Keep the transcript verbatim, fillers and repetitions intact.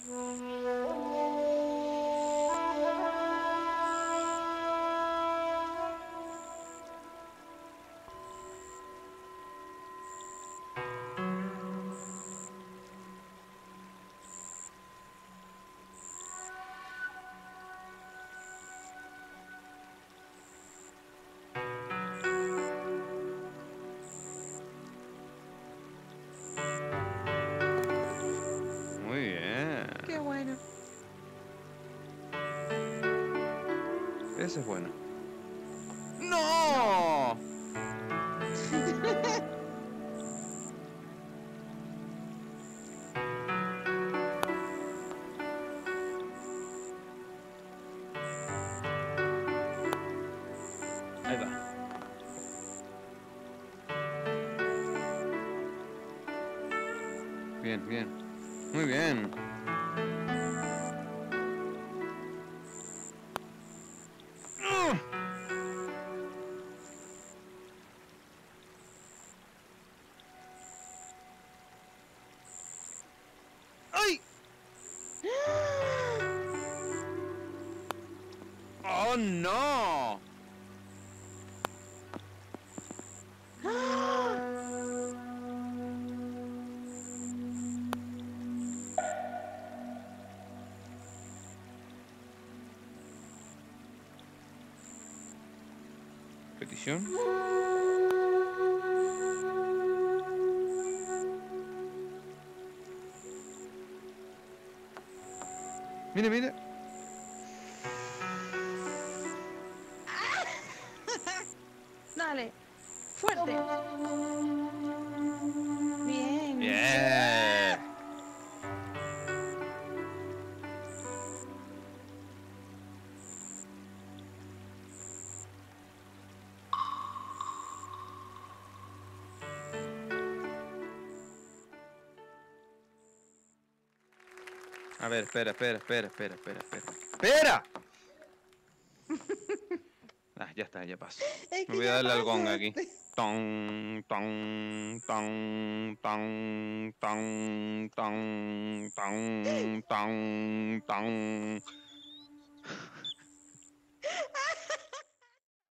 Muy bien. Qué bueno. Ese es bueno. ¡No! Ahí va. Bien, bien. Muy bien. ¡Ah! ¡Ay! ¡Oh, no! Petición. Mire, mire. Dale. Fuerte. Bien. Bien. A ver, espera, espera, espera, espera, espera, espera. ¡Espera! Ah, ya está, ya pasó. Es Me que voy a ya darle al gong aquí. pasaste. Ton, ton, ton, ton, ton, ton, ton, ton, ton.